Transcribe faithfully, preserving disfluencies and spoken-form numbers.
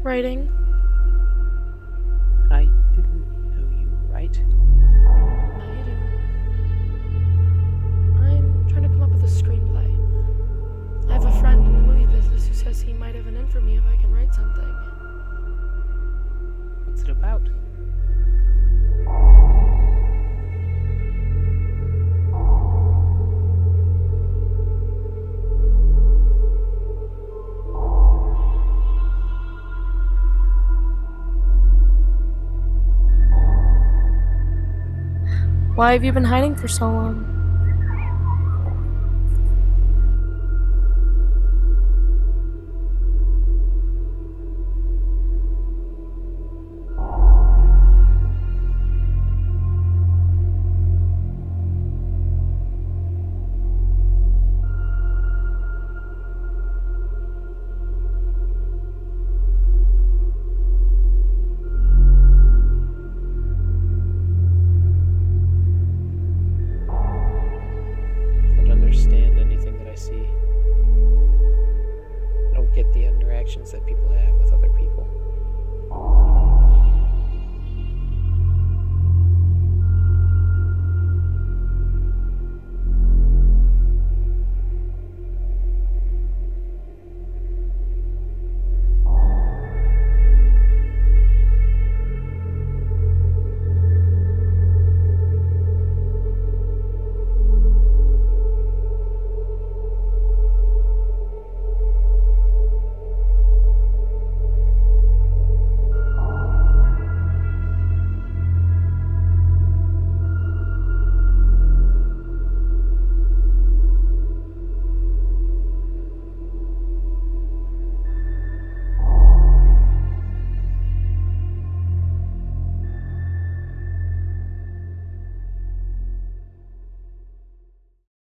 Writing. I didn't know you write. Now you do. I'm trying to come up with a screenplay. I have a friend in the movie business who says he might have an in for me if I can write something. What's it about? Why have you been hiding for so long?